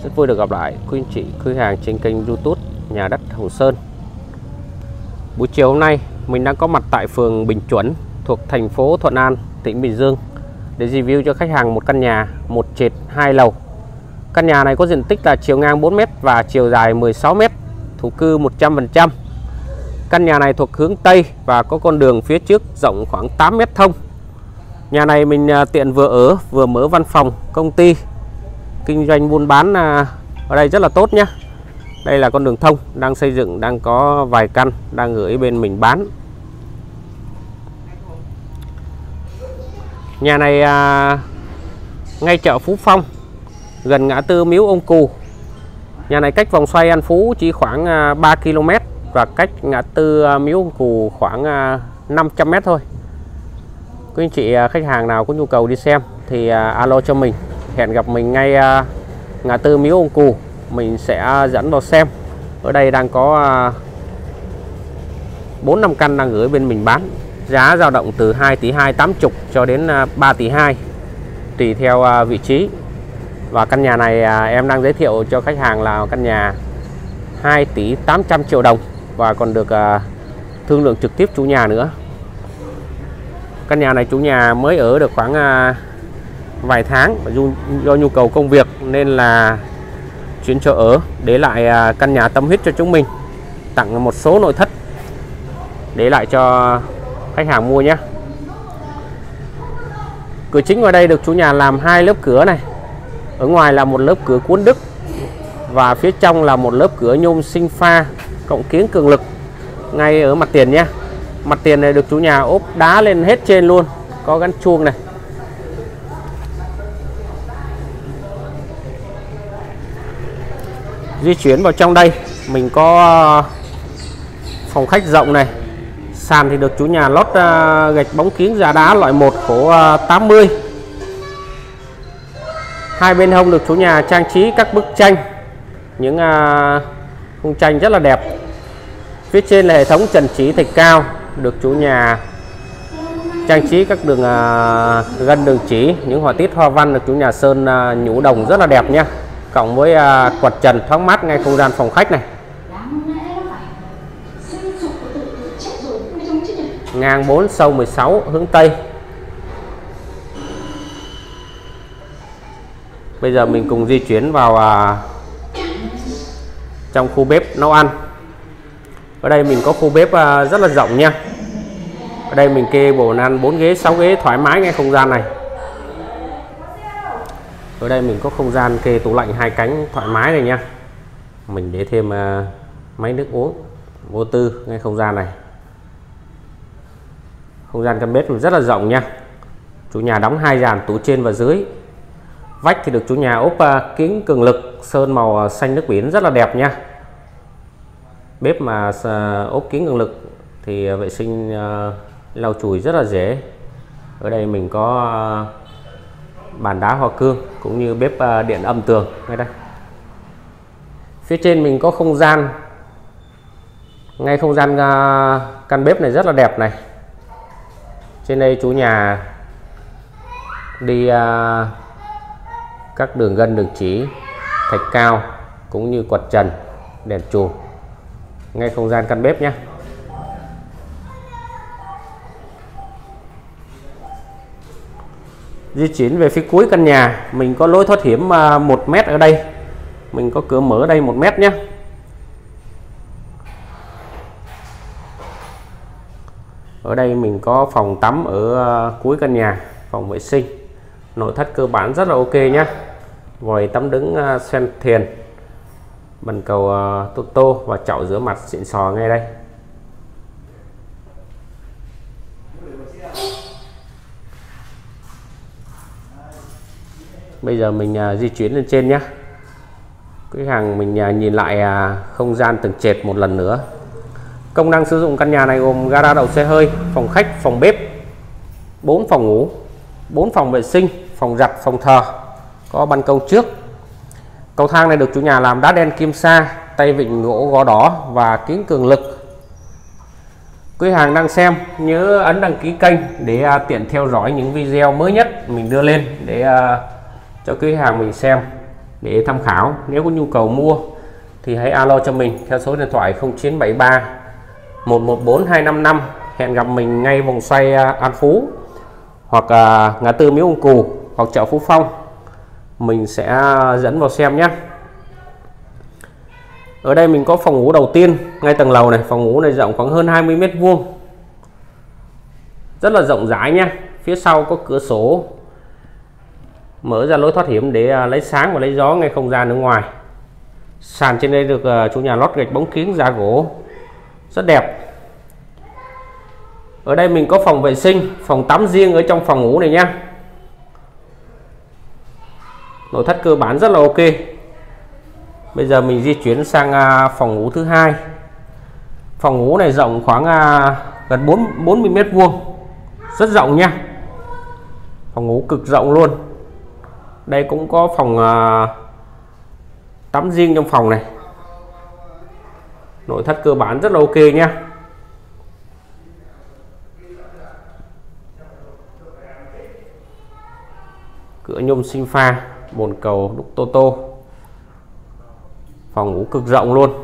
Rất vui được gặp lại quý anh chị khách hàng trên kênh YouTube Nhà đất Hồng Sơn. Buổi chiều hôm nay mình đang có mặt tại phường Bình Chuẩn thuộc thành phố Thuận An, tỉnh Bình Dương để review cho khách hàng một căn nhà 1 trệt 2 lầu. Căn nhà này có diện tích là chiều ngang 4m và chiều dài 16m, thổ cư 100%. Căn nhà này thuộc hướng Tây và có con đường phía trước rộng khoảng 8m thông. Nhà này mình tiện vừa ở vừa mở văn phòng, công ty, kinh doanh buôn bán ở đây rất là tốt nhé. Đây là con đường thông đang xây dựng, đang có vài căn đang gửi bên mình bán. Nhà này ngay chợ Phú Phong, gần ngã tư Miếu Ông Cù. Nhà này cách vòng xoay An Phú chỉ khoảng 3 km và cách ngã tư Miếu Ông Cù khoảng 500m thôi. Quý anh chị khách hàng nào có nhu cầu đi xem thì alo cho mình, hẹn gặp mình ngay ngã tư Miếu Ông Cù, mình sẽ dẫn vào xem. Ở đây đang có 4-5 căn đang gửi bên mình bán, giá dao động từ 2 tỷ 280 cho đến 3 tỷ 2 tùy theo vị trí. Và căn nhà này em đang giới thiệu cho khách hàng là căn nhà 2 tỷ 800 triệu đồng và còn được thương lượng trực tiếp chủ nhà nữa. Căn nhà này chủ nhà mới ở được khoảng vài tháng, do nhu cầu công việc nên là chuyển chỗ ở, để lại căn nhà tâm huyết cho chúng mình, tặng một số nội thất để lại cho khách hàng mua nhé. Cửa chính vào đây được chủ nhà làm 2 lớp cửa này. Ở ngoài là một lớp cửa cuốn Đức và phía trong là một lớp cửa nhôm sinh pha cộng kiếng cường lực ngay ở mặt tiền nhé. Mặt tiền này được chủ nhà ốp đá lên hết trên luôn, có gắn chuông này. Di chuyển vào trong đây mình có phòng khách rộng này. Sàn thì được chủ nhà lót gạch bóng kiếng giả đá loại 1 khổ 80. Hai bên hông được chủ nhà trang trí các bức tranh, những khung tranh rất là đẹp. Phía trên là hệ thống trần chỉ thạch cao, được chủ nhà trang trí các đường gân đường chỉ, những họa tiết hoa văn được chủ nhà sơn nhũ đồng rất là đẹp nhé. Cộng với quạt trần thoáng mát ngay không gian phòng khách này. Ngang 4 sâu 16 hướng Tây. Bây giờ mình cùng di chuyển vào trong khu bếp nấu ăn. Ở đây mình có khu bếp rất là rộng nha. Ở đây mình kê bộ ăn 4 ghế 6 ghế thoải mái ngay không gian này. Ở đây mình có không gian kê tủ lạnh 2 cánh thoải mái này nha. Mình để thêm máy nước uống vô tư ngay không gian này. Không gian căn bếp rất là rộng nha. Chủ nhà đóng 2 dàn tủ trên và dưới. Vách thì được chủ nhà ốp kiếng cường lực sơn màu xanh nước biển rất là đẹp nha. Bếp mà ốp kiếng cường lực thì vệ sinh lau chùi rất là dễ. Ở đây mình có bàn đá hoa cương cũng như bếp điện âm tường ngay đây. Phía trên mình có không gian, ngay không gian căn bếp này rất là đẹp này. Trên đây chủ nhà đi các đường gân đường chỉ thạch cao cũng như quạt trần, đèn chùm ngay không gian căn bếp nhé. Di chuyển về phía cuối căn nhà mình có lối thoát hiểm 1m ở đây. Mình có cửa mở ở đây 1m nhé. Ở đây mình có phòng tắm ở cuối căn nhà, phòng vệ sinh. Nội thất cơ bản rất là ok nhé. Vòi tắm đứng sen thiền, bần cầu tô và chậu rửa mặt xịn sò ngay đây. Bây giờ mình di chuyển lên trên nhé. Khách hàng mình nhìn lại không gian từng trệt một lần nữa. Công năng sử dụng căn nhà này gồm gara đậu xe hơi, phòng khách, phòng bếp, 4 phòng ngủ, 4 phòng vệ sinh, phòng giặt, phòng thờ, có ban công trước. Cầu thang này được chủ nhà làm đá đen kim sa, tay vịn gỗ gõ đỏ và kiếng cường lực. Quý hàng đang xem nhớ ấn đăng ký kênh để tiện theo dõi những video mới nhất mình đưa lên để cho quý hàng mình xem. để tham khảo. Nếu có nhu cầu mua thì hãy alo cho mình theo số điện thoại 0973 114 255. Hẹn gặp mình ngay vòng xoay An Phú hoặc ngã tư Miếu Ông Cù hoặc chợ Phú Phong, mình sẽ dẫn vào xem nhé. Ở đây mình có phòng ngủ đầu tiên ngay tầng lầu này. Phòng ngủ này rộng khoảng hơn 20 m², rất là rộng rãi nhé. Phía sau có cửa sổ mở ra lối thoát hiểm để lấy sáng và lấy gió ngay không gian ở ngoài. Sàn trên đây được chủ nhà lót gạch bóng kiếng da gỗ rất đẹp. Ở đây mình có phòng vệ sinh, phòng tắm riêng ở trong phòng ngủ này nhé. Nội thất cơ bản rất là ok. Bây giờ mình di chuyển sang phòng ngủ thứ hai. Phòng ngủ này rộng khoảng gần 40 m², rất rộng nha. Phòng ngủ cực rộng luôn. Đây cũng có phòng tắm riêng trong phòng này. Nội thất cơ bản rất là ok nhé. Cửa nhôm sinh pha, bồn cầu đúc tô tô. Phòng ngủ cực rộng luôn.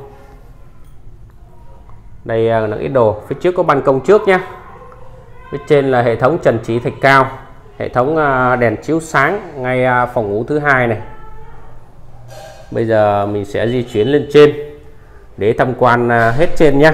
Đây là ít đồ. Phía trước có ban công trước nhé. Phía trên là hệ thống trần trí thạch cao, hệ thống đèn chiếu sáng ngay phòng ngủ thứ hai này. Bây giờ mình sẽ di chuyển lên trên để tham quan hết trên nhé.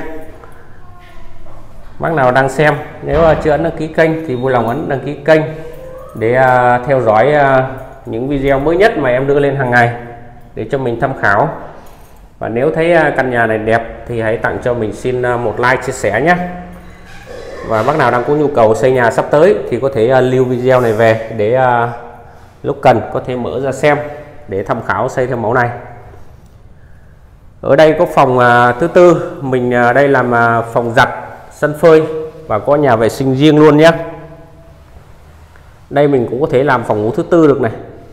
Bác nào đang xem, nếu chưa ấn đăng ký kênh thì vui lòng ấn đăng ký kênh để theo dõi những video mới nhất mà em đưa lên hàng ngày để cho mình tham khảo. Và nếu thấy căn nhà này đẹp thì hãy tặng cho mình xin một like, chia sẻ nhé. Và bác nào đang có nhu cầu xây nhà sắp tới thì có thể lưu video này về để lúc cần có thể mở ra xem để tham khảo xây theo mẫu này. Ở đây có phòng thứ tư, mình đây làm phòng giặt, sân phơi và có nhà vệ sinh riêng luôn nhé. Đây mình cũng có thể làm phòng ngủ thứ tư được này.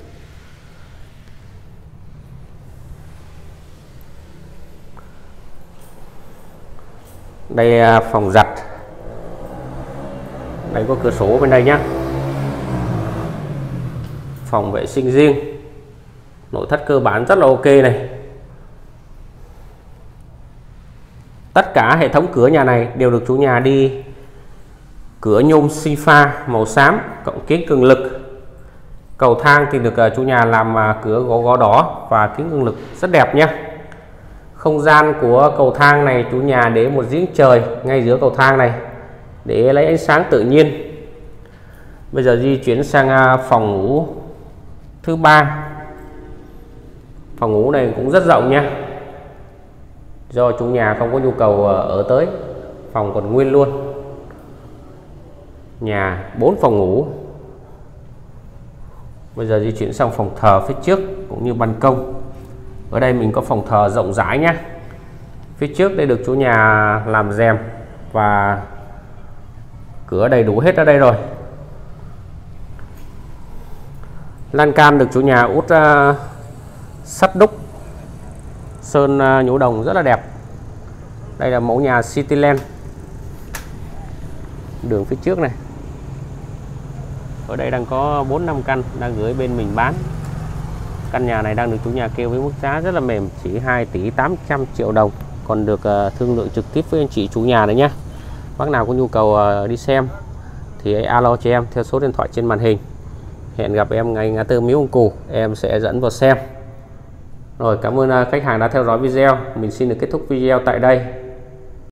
Đây phòng giặt. Đây có cửa sổ bên đây nhé. Phòng vệ sinh riêng. Nội thất cơ bản rất là ok này. Tất cả hệ thống cửa nhà này đều được chủ nhà đi cửa nhôm sinh pha màu xám cộng kính cường lực. Cầu thang thì được chủ nhà làm cửa gỗ đỏ và kính cường lực rất đẹp nhé. Không gian của cầu thang này chủ nhà để một giếng trời ngay giữa cầu thang này để lấy ánh sáng tự nhiên. Bây giờ di chuyển sang phòng ngủ thứ ba. Phòng ngủ này cũng rất rộng nha. Do chủ nhà không có nhu cầu ở tới, phòng còn nguyên luôn. Nhà 4 phòng ngủ. Bây giờ di chuyển sang phòng thờ phía trước cũng như ban công. Ở đây mình có phòng thờ rộng rãi nhé. Phía trước đây được chủ nhà làm rèm và cửa đầy đủ hết ở đây rồi. Lan can được chủ nhà út sắt đúc sơn nhũ đồng rất là đẹp. Đây là mẫu nhà Cityland. Đường phía trước này. Ở đây đang có 4-5 căn đang gửi bên mình bán. Căn nhà này đang được chủ nhà kêu với mức giá rất là mềm, chỉ 2 tỷ 800 triệu đồng. Còn được thương lượng trực tiếp với anh chị chủ nhà đấy nhé. Bác nào có nhu cầu đi xem thì hãy alo cho em theo số điện thoại trên màn hình. Hẹn gặp em ngay ngã tư Miếu Ông Cù, em sẽ dẫn vào xem. Rồi, cảm ơn khách hàng đã theo dõi video. Mình xin được kết thúc video tại đây.